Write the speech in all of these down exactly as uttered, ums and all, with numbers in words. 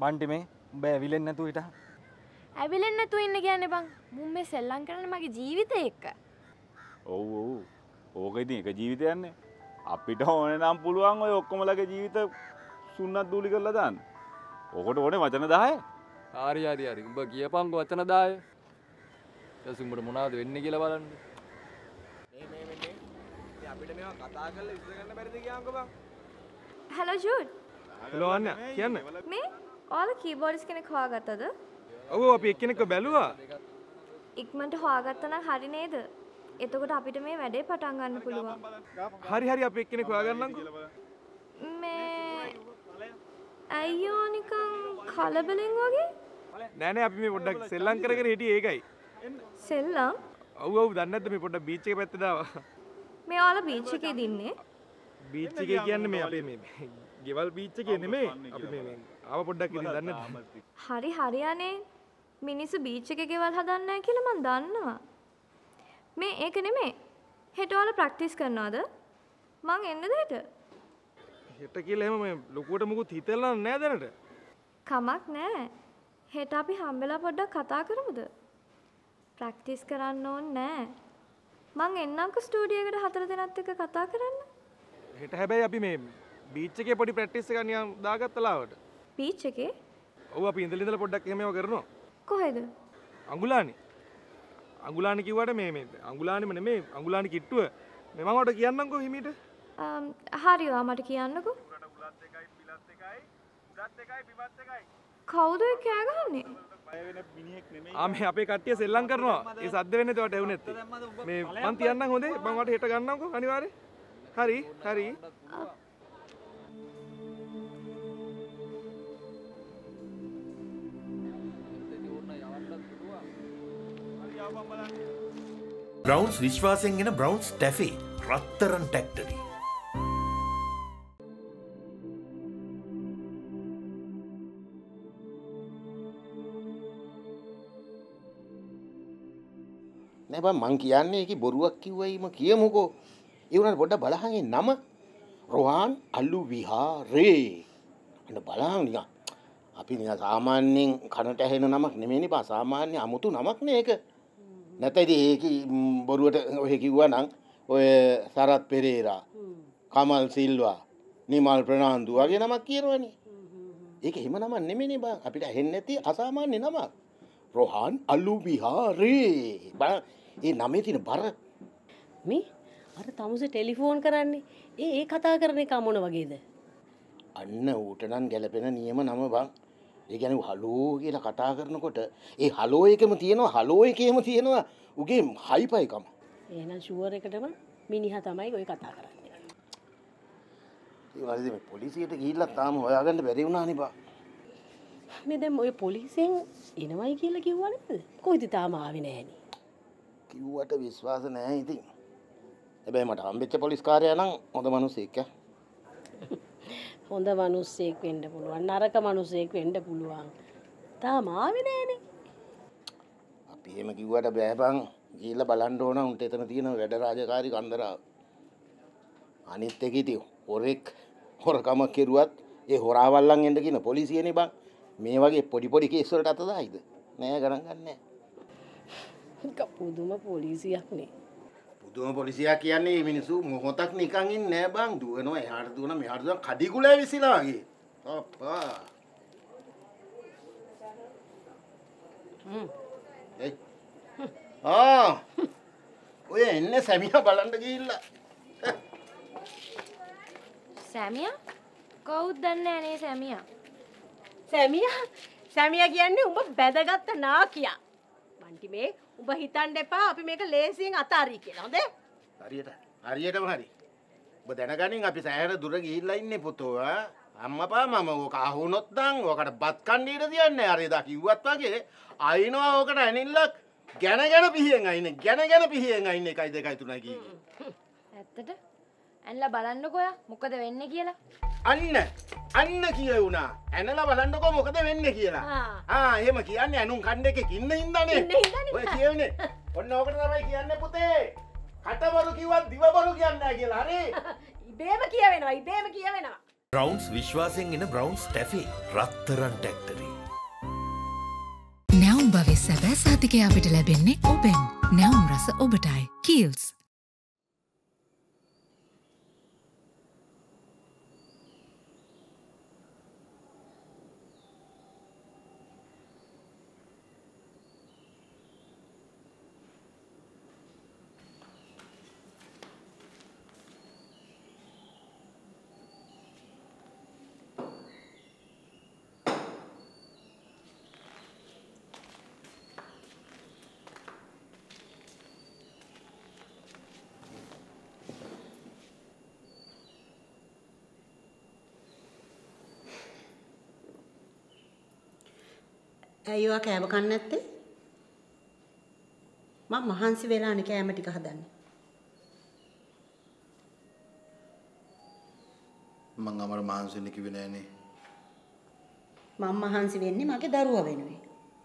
බන්ටි මේ උඹ ඇවිලෙන්නේ නැතුව හිටා. ඇවිලෙන්නේ නැතුව ඉන්න කියන්නේ බං. මුන් මේ සෙල්ලම් කරන්නේ මගේ ජීවිතේ එක්ක. ඔව් ඔව්. ඕක ඉතින් එක ජීවිතයක් නේ. අපිට ඕනේ නම් පුළුවන් ඔය ඔක්කොමලගේ ජීවිත සුන්නත් දූලි කරලා දාන්න. ඕකට ඕනේ වචන දහය. හරි හරි හරි. උඹ කියපන්කො වචන දහය. ඊට උඹට මොනවද වෙන්නේ කියලා බලන්න. මේ මේ මේ මේ අපිට මේවා කතා කරලා ඉස්සර ගන්න බැරිද කියන්කෝ බං. Hello Jude. හලෝ අන්න කියන්න. මේ ඔයාලා කීබෝඩ්ස් කෙනෙක් හොයාගත්තද? ඔව් අපි එක්කෙනෙක්ව බැලුවා. ඉක්මනට හොයාගත්තා නම් හරි නේද? එතකොට අපිට මේ වැඩේ පටන් ගන්න පුළුවන්. හරි හරි අපි එක්කෙනෙක් හොයාගන්නම්කෝ. මේ අයියෝ නිකන් කලබලෙන් වගේ? නෑ නෑ අපි මේ පොඩ්ඩක් සෙල්ලම් කර කර හිටියේ ඒකයි. සෙල්ලම්? ඔව් ඔව් දන්නේ නැද්ද මේ පොඩ්ඩක් බීච් එක පැත්තට ආවා. මේ ඔයාලා බීච් එකේ දින්නේ? බීච් එකේ කියන්නේ මේ අපේ මේ ගෙවල් බීච් එකේ නෙමෙයි. අපි මේ මේ ආව පොඩ්ඩක් ඉතින් දන්නේ නැද්ද? හරි හරියනේ. මිනිස්සු බීච් එකේ ගෙවල් හදන්නේ නැහැ කියලා මම දන්නවා. මේ ඒක නෙමෙයි. හෙට ඔයාලා ප්‍රැක්ටිස් කරනවද? මං එන්නද හෙට? හෙට කියලා එහෙම මේ ලොකුවට මුකුත් හිතලා නැහැ දැනට. කමක් නැහැ. හෙට අපි හම්බෙලා පොඩ්ඩක් කතා කරමුද? ප්‍රැක්ටිස් කරන්න ඕනේ නැහැ. මං එන්නම්කෝ ස්ටුඩියෝ එකට හතර දෙනාත් එක්ක කතා කරන්න. හෙට හැබැයි අපි මේ බීච් එකේ පොඩි ප්‍රැක්ටිස් එකක් නිකන් දාගත්තා ලාවට. බීච් එකේ? ඔව් අපි ඉඳලා ඉඳලා පොඩ්ඩක් එහෙම ඒවා කරනවා. කොහෙද? අඟුලානි. අඟුලානි කිව්වට මේ මේ අඟුලානිම නෙමෙයි අඟුලානි කිට්ටුව. මේ මම ඔයාලට කියන්නම්කෝ හිමීට. අම් හරි ඔයා මට කියන්නකෝ. කවුද ඒ කෑ ගහන්නේ? ආ මේ අපේ කට්ටිය සෙල්ලම් කරනවා. ඒ සද්ද වෙන්නේ ඒවට ඇහුනේ නැත්තේ. මේ මං තියන්නම් හොඳේ. මං ඔයාලට හෙට ගන්නම්කෝ අනිවාර්යෙන්. හරි හරි. බ්‍රවුන්ස් විශ්වාසයෙන් ගෙන බ්‍රවුන්ස් ටැෆි රත්තරන් ටැක්ටරි. නෑ බං මං කියන්නේ ඒකේ බොරුවක් කිව්වයිම කියමුකෝ. ඒ උනාට පොඩ්ඩක් බලහන් ඒ නම රොහාන් අලු විහාරේ. අන්න බලහන් නිකන් අපි නිකන් සාමාන්‍යයෙන් කනට ඇහෙන නමක් නෙමෙයිනේ බා සාමාන්‍ය අමුතු නමක් නේ ඒක. නැත්නම් ඉතින් ඒකේ බොරුවට ඔය කිව්වා නම් ඔය සරත් පෙරේරා කමල් සිල්වා නිමල් ප්‍රනාන්දු වගේ නමක් කියනවනේ. ඒක හිම නමක් නෙමෙයිනේ බං අපිට ඇහෙන්නේ නැති අසාමාන්‍ය නමක්. රොහාන් අලු විහාරේ. බං ඒ නමේ තියෙන බර මේ අර තමුසේ ටෙලිෆෝන් කරන්නේ ඒ ඒ කතා කරන එක මොන වගේද? අන්න ඌට නම් ගැලපෙන නියම නම බං. ඒ කියන්නේ හලෝ කියලා කතා කරනකොට ඒ හලෝ එකම තියෙනවා හලෝ එකේම තියෙනවා උගේ හයිපයිකම. එහෙනම් ෂුවර් එකටම මිනිහා තමයි ඔය කතා කරන්නේ. ඒ වගේ මේ පොලිසියට ගිහිල්ලා තාම හොයාගන්න බැරි වුණානේ බං. මේ දැන් ඔය පොලිසියෙන් එනවයි කියලා කිව්වා නේද? කොයිද තාම ආවේ නැහනේ. කිව්වට විශ්වාස නැහැ ඉතින්. හැබැයි මට හම්බෙච්ච පොලිස් කාර්යය නම් හොඳ මිනිස්සෙක් ඈ. හොඳ මිනිස්සෙක් වෙන්න පුළුවන් නරක මිනිස්සෙක් වෙන්න පුළුවන්. තාම ආවේ නැහනේ. අපි එහෙම කිව්වට බෑ බං. ගිහිල්ලා බලන්න ඕන උන්ට එතන තියෙන වැඩ රාජකාරී කන්දරාව. අනිත් එක ඉතින් හොරෙක් හොරකම කෙරුවත් ඒ හොරාවල්ලන් එන්න කියන පොලිසියනේ බං. මේ වගේ පොඩි පොඩි කේස් වලට අත දායිද? නෑ ගණන් ගන්නෑ. පුදුම පොලිසියක් නේ. පුදුම පොලිසියක් කියන්නේ මේ මිනිස්සු මොහොතක් නිකන් ඉන්නේ නෑ බං. දුවනවා එහාට දුවනවා මෙහාට දුවනවා කඩිකුලේ විසිලා වගේ. අප්පා. හ්ම්. ඒ. ආ. ඔය එන්නේ සැමියා බලන්න ගිහිල්ලා. සැමියා? කවුද දන්නේ නේ සැමියා? සැමියා සැමියා කියන්නේ උඹ බැදගත්ත නාකියා. මන්ටි මේ උඹ හිතන්න එපා අපි මේක ලේසියෙන් අතාරී කියලා. හොඳේ? හරියට. හරියටම හරි. ඔබ දැනගනින් අපි සෑහෙන දුර ගිහිල්ලා ඉන්නේ පුතෝ ආ. අම්මපා මම ඕක අහුනොත් නම් ඕකට බත් කන්න ඉඩ තියන්නේ. අර එදා කිව්වත් වගේ අයින්නවා ඕකට ඇනිල්ලක් ගැන ගැන පිහියෙන් අයින්නේ. ගැන ගැන පිහියෙන් අයින්නේ එකයි දෙකයි තුනයි කිව්වේ. ඇත්තට? ඇන්ලා බලන්නකෝ යා මොකද වෙන්නේ කියලා. අන්න අන්න කියුණා. ඇනලා බලන්නකෝ මොකද වෙන්නේ කියලා. ආ එහෙම කියන්නේ අනුන් කණ්ඩ එකක ඉන්න හින්දානේ. ඔය කියුනේ. ඔන්න ඕකට තමයි කියන්නේ පුතේ. කටබරු කිව්වත් දිවබරු කියන්නේ නැහැ කියලා. හරි? ඉබේම කියවෙනවා. ඉබේම කියවෙනවා. බ්‍රවුන්ස් විශ්වාසයෙන් එන බ්‍රවුන්ස් ටැෆේ රත්තරන් ටැක්ටරි. නැවුම් භවයේ සැබෑ සාතිකය අපිට ලැබෙන්නේ ඔබෙන්. නැවුම් රස ඔබටයි. කීල්ස්. ඇයි ඔයා කෑම කන්නේ නැත්තේ? මම මහන්සි වෙලානේ කෑම ටික හදන්නේ. මං අමර මහන්සි වෙන්න කිව්වේ නෑනේ. මම මහන්සි වෙන්නේ මගේ දරුවා වෙනුවෙන්.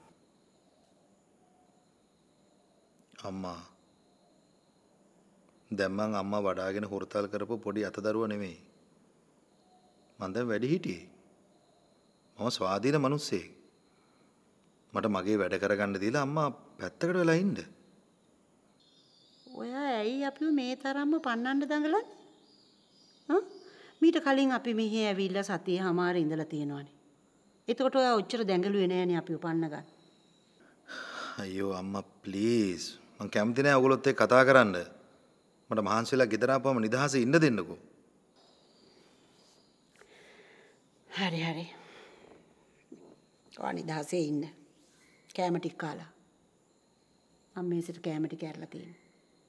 අම්මා. දැන් මං අම්මා වඩාගෙන හොරතල් කරපු පොඩි අතදරුවා නෙමෙයි. මං දැන් වැඩි හිටියේ. මම ස්වාධීන මිනිස්සෙක්. මට මගේ වැඩ කරගන්න දීලා අම්මා පැත්තකට වෙලා ඉන්න. ඔයා ඇයි අපිව මේ තරම්ම පන්නන්න දඟලන්නේ? හා? මීට කලින් අපි මෙහි ඇවිල්ලා සතියේ හමාර ඉඳලා තියෙනවානේ. එතකොට ඔයා ඔච්චර දැඟලුවේ නෑනේ අපිව පන්න ගන්න. අයියෝ අම්මා ප්ලීස්. මං කැමති නෑ ඔයගොල්ලොත් එක්ක කතා කරන්න. මට මහන්සිලා ගෙදර ආපුවම නිදහසේ ඉන්න දෙන්නකෝ. හරි හරි. ඔයා නිදහසේ ඉන්න. කෑම ටික කාලා. මම මේසෙට කෑම ටික ඇරලා තියෙනවා.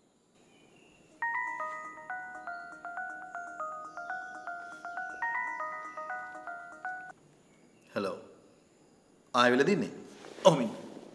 හෙලෝ. ආයෙ දින්නේ? ඔව් මින්.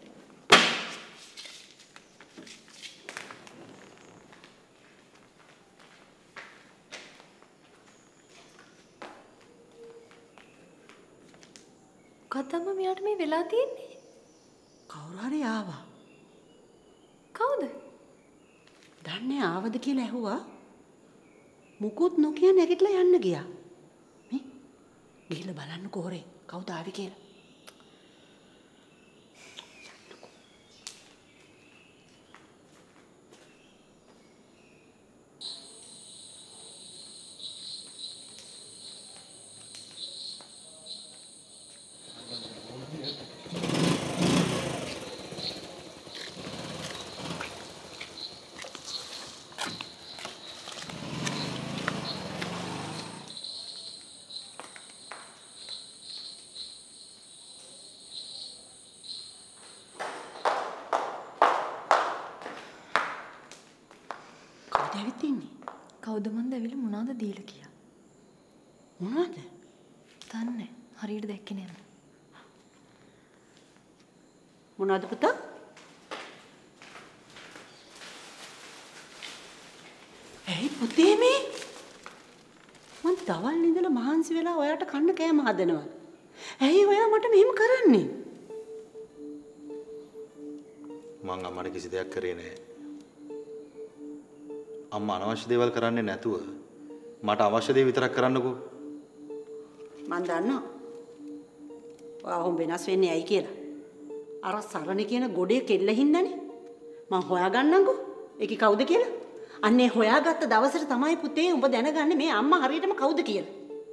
කතම මෙයාට මේ වෙලා තියෙන්නේ? කවුරු හරි ආවා. කවුද? දන්නේ ආවද කියලා ඇහුවා. මුකුත් නොකිය නැගිටලා යන්න ගියා. මේ ගිහලා බලන්න කොහොරේ කවුද ආවේ කියලා. කවුද මන් දැවිල මොනවද දීලා කියා? මොනවද? දන්නේ හරියට දැක්කේ නෑ. මොනවද පුතා? ඇයි පුතේ මේ? මං දවල් ඉඳලා මහන්සි වෙලා ඔයාට කන්න කෑම හදනවා. ඇයි ඔයා මට මෙහෙම කරන්නේ? මං අම්මට කිසි දෙයක් කරේ නෑ. අම්මා අනවශ්‍ය දේවල් කරන්නේ නැතුව මට අවශ්‍ය දේ විතරක් කරන්නකෝ. මං දන්නවා. ඔයා හොම් වෙනස් වෙන්නේ ඇයි කියලා. අර සරණ කියන ගොඩේ කෙල්ල හින්දානේ. මං හොයාගන්නම්කෝ. ඒකේ කවුද කියලා? අන්නේ හොයාගත්ත දවසට තමයි පුතේ උඹ දැනගන්නේ මේ අම්මා හරියටම කවුද කියලා.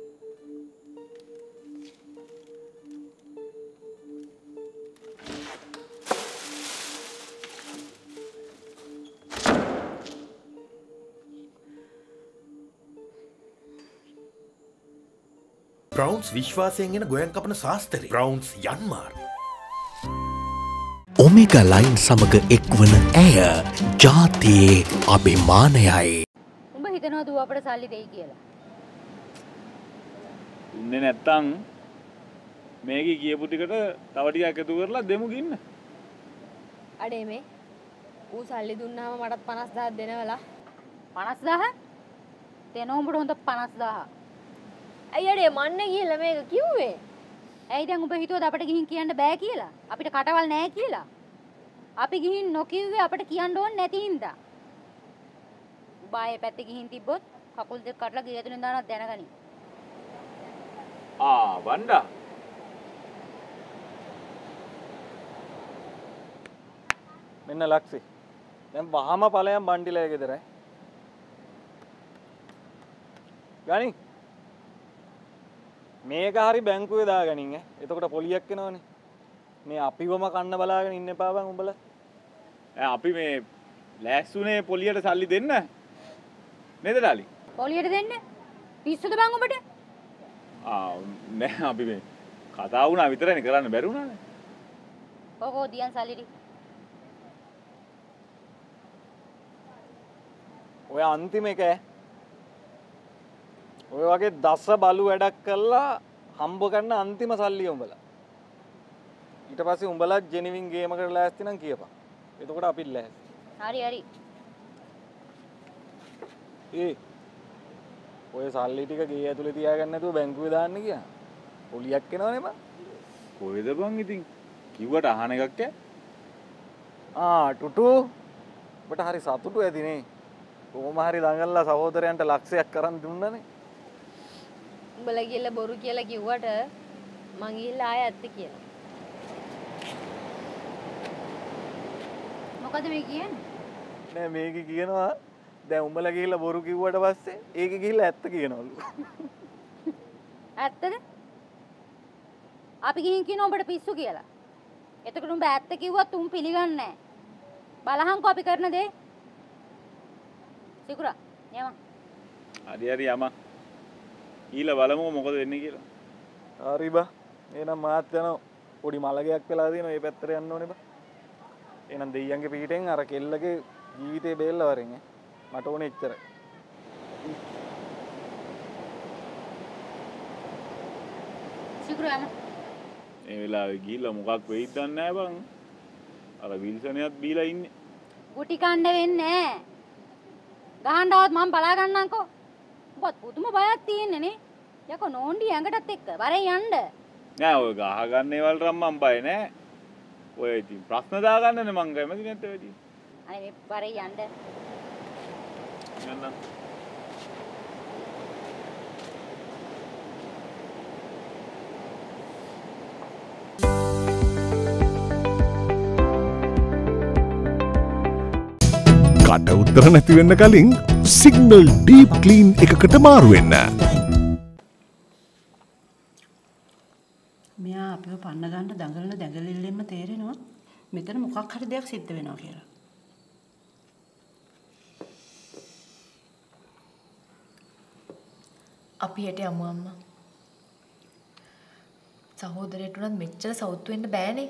බ්‍රවුන්ස් විශ්වාසයෙන් එන ගොයන් කපන ශාස්ත්‍රය බ්‍රවුන්ස් යන්මාර්. ඔමෙගා ලයින් සමග එක්වන ඇය ජාතියේ අභිමානයයි. උඹ හිතනවා දුව අපට සල්ලි දෙයි කියලා? දුන්නේ නැත්තම් මේකේ කියපු ටිකට තව ටිකක් එකතු කරලා දෙමු ගින්න. අඩේ මේ ඌ සල්ලි දුන්නාම මටත් පනස් දහයක් දෙනවලා. පනස් දහයක්? දෙනව උඹට හොඳ පනස් දහයක්. අයියඩේ මන්නේ කියලා මේක කිව්වේ. ඇයි දැන් උඹ හිතුවද අපිට ගිහින් කියන්න බෑ කියලා? අපිට කටවල් නෑ කියලා. අපි ගිහින් නොකිව්වේ අපිට කියන්න ඕනේ නැති හින්දා. උඹ ආයේ පැත්තේ ගිහින් තිබ්බොත් කකුල් දෙක කඩලා ගේ ඇතුලෙන් දානක් දැනගනි. ආ වණ්ඩා මෙන්න ලක්ෂි. දැන් වහම ඵලයන් බණ්ඩිලේ ගෙදර. ගනි. මේක හරි බැංකුවේ දාගනින් ඈ. එතකොට පොලියක් එනවනේ. මේ අපිවම කන්න බලාගෙන ඉන්න එපා බං උඹලා. ඈ අපි මේ ලෑස්තුනේ පොලියට සල්ලි දෙන්න. නේද ඩාලි? පොලියට දෙන්න? පිස්සුද බං උඹට? ආ නෑ අපි මේ කතා වුණා විතරනේ කරන්න බැරි වුණානේ. කොහො දියන් සල්ලි ටික. ඔය අන්තිම එක ඔය වගේ දස බලු වැඩක් කළා හම්බ කරන්න අන්තිම සල්ලිය උඹලා. ඊට පස්සේ උඹලා ජෙනිවින් ගේම කරලා ලෑස්ති නම් කියපන්. එතකොට අපිත් ලෑස්ති. හරි හරි. ඒ ඔය සල්ලි ටික ගේ ඇතුලේ තියාගන්න නැතුව බැංකුවේ දාන්න ගියා. පොලියක් එනවනේ බං. කොහෙද බං ඉතින් කිව්වට අහන එකක් ඈ. ආ ටුටු ඔබට හරි සතුටු ඇතිනේ. කොහොම හරි දඟලලා සහෝදරයන්ට ලක්ෂයක් කරන් දුන්නනේ. උඹලා ගිහලා බොරු කියලා කිව්වට මං ගිහලා ආයෙ ඇත්ත කියලා. මොකද මේ කියන්නේ? නෑ මේක කියනවා දැන් උඹලා ගිහලා බොරු කිව්වට පස්සේ ඒක ගිහලා ඇත්ත කියනවලු. ඇත්තද? අපි ගිහින් කියනවා උඹට පිස්සු කියලා. එතකොට උඹ ඇත්ත කිව්වත් උන් පිළිගන්නේ නෑ. බලහන්කෝ අපි කරන දේ. සිකුරා යම. හරි හරි යම. ඊළ බලමු මොකද වෙන්නේ කියලා. හරි බා. එහෙනම් මාත් යනවා. පොඩි මලගයක් වෙලා තියෙනවා. මේ පැත්තට යන්න ඕනේ බා. එහෙනම් දෙයියන්ගේ පිටින් අර කෙල්ලගේ ජීවිතේ බේරලා වරෙන් ඈ. මට ඕනේ එච්චරයි. සිකුරා යම. මේ වෙලාවේ ගිහිල්ලා මොකක් වෙයිද දන්නේ නැහැ බං. අර විල්සනියත් බීලා ඉන්නේ. ගුටි කන්න වෙන්නේ නෑ. ගහන්නවත් මම බලා ගන්නම්කෝ. උඹත් පුදුම බයක් තියෙන්නේ නේ. යකෝ නෝන්ඩි ඇඟටත් එක්ක වරෙන් යන්න. නෑ ඔය ගහ ගන්න ඒවල් රම් මම බය නෑ. ඔය ඉතින් ප්‍රශ්න දාගන්නනේ මං කැමති නැත්තේ වැඩි. අනේ මේ වරෙන් යන්න. යන්න. කට උත්තර නැති වෙන්න කලින් සිග්නල් ඩීප් ක්ලීන් එකකට මාරු වෙන්න. මෙයා අපිව පන්න ගන්න දඟලන දඟලිල්ලෙන්ම තේරෙනවා මෙතන මොකක් හරි දෙයක් සිද්ධ වෙනවා කියලා. අපි හෙට යමු අම්මා. සහෝදරයට උනත් මෙච්චර සෞතු වෙන්න බෑනේ.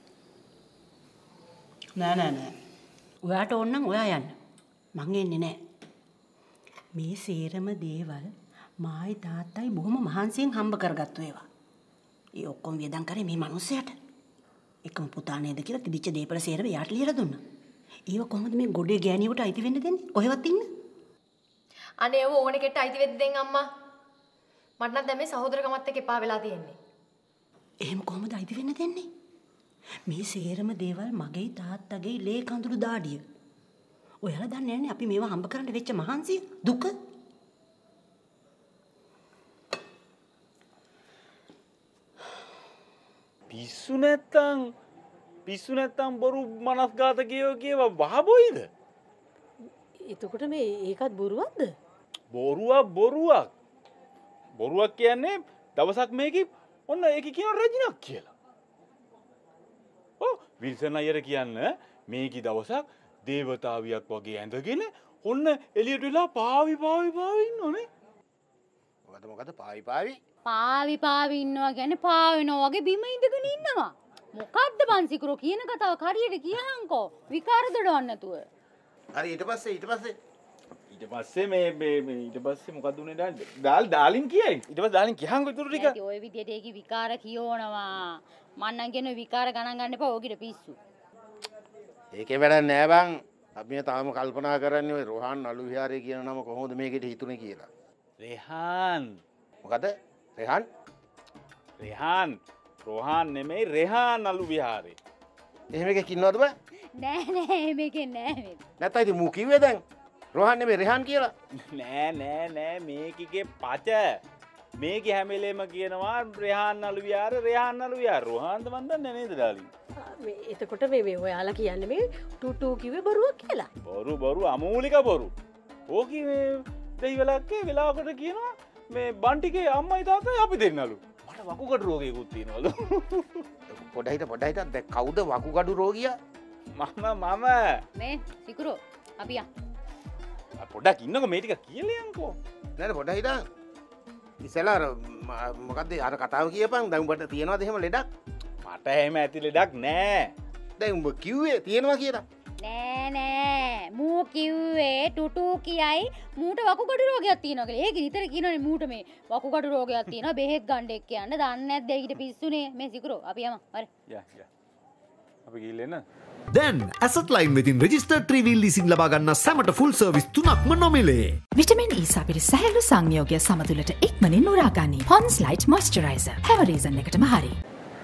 නෑ නෑ නෑ. ඔයාට ඕන නම් ඔයා යන්න. මං එන්නේ නෑ. මේ සේරම දේවල් මායි තාත්තයි බොහොම මහන්සියෙන් හම්බ කරගත්තු ඒවා. ඒ ඔක්කොම වියදම් කරේ මේ මිනිස්සයාට. එකම පුතා නේද කියලා තිබිච්ච දීපල සේරම යාට ලියලා දුන්නා. ඒව කොහොමද මේ ගොඩේ ගෑණියෙකුට අයිති වෙන්න දෙන්නේ? කොහෙවත් ඉන්න? අනේ ඒව ඕනෙ කෙට අයිති වෙද්ද දෙන්න අම්මා. මට නම් දැන් මේ සහෝදරකමත් එක්ක එපා වෙලා තියෙන්නේ. එහෙම කොහොමද අයිති වෙන්න දෙන්නේ? මේ සේරම දේවල් මගේ තාත්තගේ ලේ කඳුළු දාඩිය. ඔයාලා දන්නේ නැන්නේ අපි මේවා හම්බ කරන්න වෙච්ච මහන්සිය දුක. පිස්සු නැත්තම් පිස්සු නැත්තම් බොරු මනස්ගත කියව කියව වහබොයිද? එතකොට මේ ඒකත් බොරුවක්ද? බොරුවක් බොරුවක්. බොරුවක් කියන්නේ දවසක් මේකේ ඔන්න ඒක කියන රජිනක් කියලා. ඔව් විල්සන් අයියට කියන්න මේකේ දවසක් දේවතාවියක් වගේ ඇඳගෙන ඔන්න එළියට වෙලා පාවි පාවි පාවි ඉන්නෝනේ. මොකද මොකද පාවි පාවි? පාවි පාවි ඉන්නවා කියන්නේ පාවෙනවා වගේ බිම ඉඳගෙන ඉන්නවා. මොකද්ද බන්සිකුරෝ කියන කතාව හරියට කියහන්කෝ. විකාර දඩවන්න නැතුව. හරි ඊට පස්සේ ඊට පස්සේ ඊට පස්සේ මේ මේ ඊට පස්සේ මොකද උනේ ඩාල් ඩාල් ඩාලින් කියයි. ඊට පස්සේ ඩාලින් කියහන්කෝ ඉතුරු ටික. ඔය විදියට ඒකේ විකාර කියවනවා. මං නම් කියන විකාර ගණන් ගන්න එපා ඕකිට පිස්සු. ඒකේ වැඩක් නෑ බං. අපි මේ තාම කල්පනා කරන්නේ ඔය රෝහන් නළු විහාරය කියන නම කොහොමද මේකට හිතුනේ කියලා. රෙහාන්. මොකද? රෙහාන්? රෙහාන්. රෝහන් නෙමෙයි රෙහාන් නළු විහාරේ. එහෙම එකක් ඉන්නවද බං? නෑ නෑ මේකේ නෑ මේ. නැත්නම් ඉතින් මූ කිව්වේ දැන් රෝහන් නෙමෙයි රෙහාන් කියලා. නෑ නෑ නෑ මේකගේ පච. මේක හැම වෙලේම කියනවා රෙහාන් නළු විහාර රෙහාන් නළු විහාර රොහාන්ද මන් දන්නේ නේද ඩාලි මේ එතකොට මේ මේ ඔයාලා කියන්නේ මේ ටූටූ කිව්වේ බොරුවක් කියලා බොරු බොරු අමූලික බොරු ඕකි මේ දෙයිවලක්කේ වෙලාවකට කියනවා මේ බන්ටිගේ අම්මයි තාත්තයි අපි දෙන්නලු මට වකුගඩු රෝගයකුත් තියෙනවලු පොඩ හිට පොඩ හිට දැන් කවුද වකුගඩු රෝගියා මම මම මේ සිකුරෝ අපි යන් පොඩ්ඩක් ඉන්නකො මේ ටික කියලා යන්කෝ නේද පොඩ හිට ඉස්සෙල්ලා අර මොකද්ද අර කතාව කියපන් දැන් උඹට තියෙනවද එහෙම ලෙඩක් මට එහෙම ඇති ලෙඩක් නෑ දැන් උඹ කිව්වේ තියෙනවා කියලා නෑ නෑ මූ කිව්වේ ටුටූ කියයි මූට වකුගඩු රෝගයක් තියෙනවා කියලා. ඒක නිතර කියනනේ මූට මේ වකුගඩු රෝගයක් තියෙනවා බෙහෙත් ගන්න එක්ක යන්න. දන්නේ නැද්ද ඊට පිස්සුනේ මේ සිකුරෝ අපි යමු. හරි. යා යා. අපි ගිහින් එන්න. දැන් ඇසට් ලයින් වෙතින් රෙජිස්ටර්ඩ් ත්‍රිවීල් ලීසින් ලබා ගන්න සැමට ෆුල් සර්විස් තුනක්ම නොමිලේ. විටමින් E සපිරි සැහැල්ලු සංයෝගය සමතුලට ඉක්මනින් උරා ගනී. Pond's Light Moisturizer. හැම රීසන් එකටම හරි.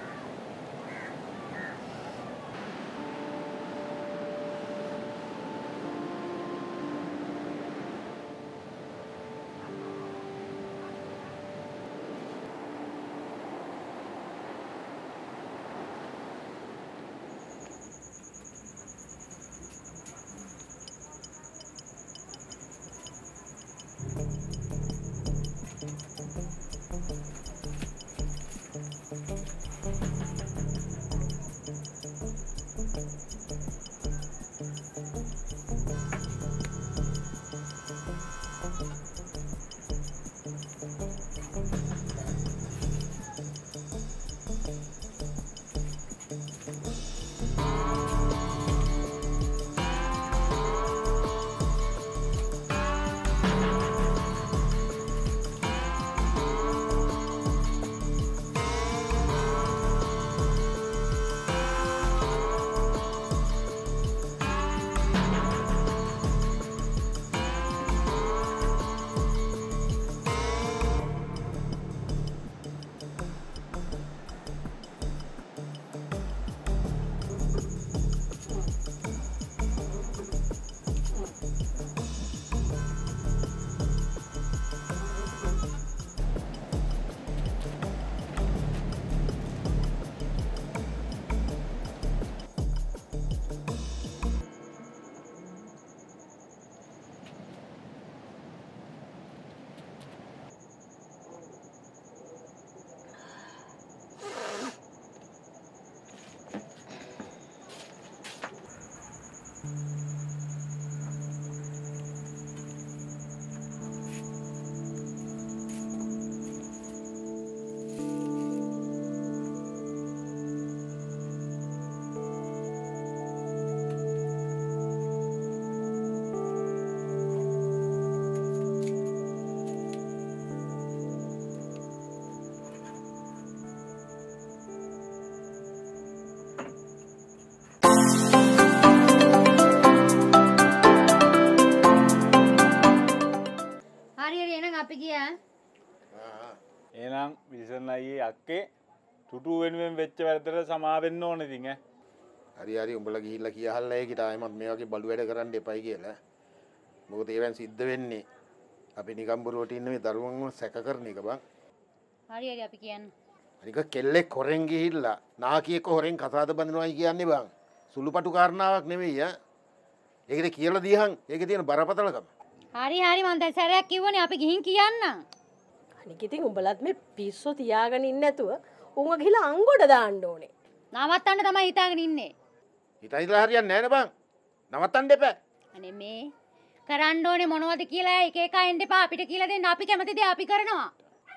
එහෙනම් විල්සන් අයියේ අක්කේ ටුටු වෙනුවෙන් වෙච්ච වැරද්දට සමා වෙන්න ඕනේ ඉතින් ඈ. හරි හරි උඹලා ගිහිල්ලා කියහල්ලා ඒකිට ආයෙමත් මේ වගේ බලු වැඩ කරන්න එපයි කියලා. මොකද ඒවෙන් සිද්ධ වෙන්නේ අපි නිකම් බොරුවට ඉන්න මේ දරුවන්ව සැක කරන එක බං. හරි හරි අපි කියන්නේ. අනික කෙල්ලෙක් හොරෙන් ගිහිල්ලා නාකියෙක් හොරෙන් කතාද බඳිනවයි කියන්නේ බං. සුළුපටු කාරණාවක් නෙවෙයි ඈ. ඒකද කියලා දීහන් ඒකේ තියෙන බරපතලකම. හරි හරි මං දැන් සැරයක් කිව්වනේ අපි ගිහින් කියන්නම්. අනික ඉතින් උඹලත් මේ පිස්සෝ තියාගෙන ඉන්නේ නැතුව උන්ව ගිහලා අංගොඩ දාන්න ඕනේ. නවත්තන්න තමයි හිතාගෙන ඉන්නේ. හිතා හිතලා හරියන්නේ නැහැ නේ බං. නවත්තන්න එපා. අනේ මේ කරන්න ඕනේ මොනවද කියලා එක එක එන්න එපා අපිට කියලා දෙන්න අපි කැමති දේ අපි කරනවා.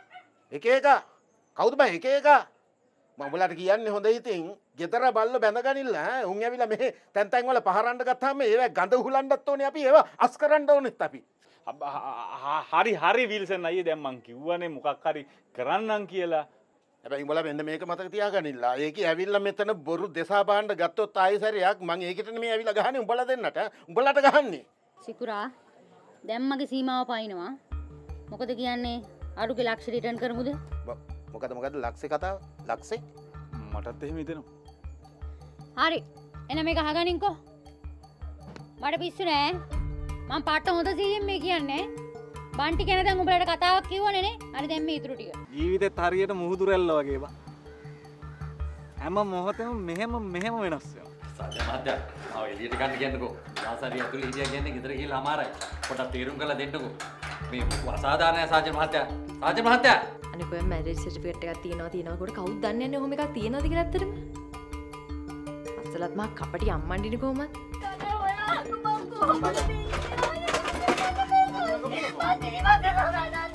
එක එක කවුද බං එක එක මම උඹලාට කියන්නේ හොඳ ඉතින් ගෙදර බල්ල බැඳගනින්න ඈ උන් ඇවිල්ලා මේ තැන් තැන් වල පහරන්න ගත්තාම ඒව ගඳ උහුලන්නත් ඕනේ අපි ඒව අස් කරන්න ඕනෙත් අපි. හරි හරි විල්සන් අයියේ දැන් මං කිව්වනේ මොකක් හරි කරන්නම් කියලා. හැබැයි උඹලා මෙන්න මේක මතක තියාගනින්න. ඒකේ ඇවිල්ලා මෙතන බොරු දෙසා බාන්න ගත්තොත් ආයෙ සැරයක් මං ඒකට නෙමෙයි ඇවිල්ලා ගහන්නේ උඹලා දෙන්නට. උඹලාට ගහන්නේ. සිකුරා දැන් මගේ සීමාව පයින්නවා. මොකද කියන්නේ අඩුගේ ලක්ෂ රිටර්න් කරමුද? මොකද මොකද ලක්ෂේ කතාව? ලක්ෂේ? මටත් එහෙම හිතෙනවා. හරි. එන මේක අහගනින්කෝ. මට පිස්සු නෑ. මම පාට හොඳ සීයෙන් මේ කියන්නේ. බන්ටි කෙනෙක් දැන් උඹලට කතාවක් කිව්වනේ නේ. හරි දැන් මේ ඉතුරු ටික. ජීවිතේත් හරියට මුහුදු රැල්ල වගේ බා. හැම මොහොතෙම මෙහෙම මෙහෙම වෙනස් වෙනවා. සාජ මහත්තයා ආව එළියට ගන්න කියන්නකෝ. දාසාරිය ඇතුලේ හිටියා කියන්නේ ගෙදර ගිහලා අමාරයි. පොඩක් තීරුම් කරලා දෙන්නකෝ. මේ අසාධාරණයි සාජ මහත්තයා. සාජ මහත්තයා. අනික ඔය මැරේජ් සර්ටිෆිකේට් එකක් තියෙනවා තියෙනවා කොට කවුද දන්නේ නැහැ ඔහොම එකක් තියෙනවද කියලා ඇත්තටම. අසලත් මා කපටි අම්මන්ඩිනේ කොහමද? Mati, mati, mati, mati, mati,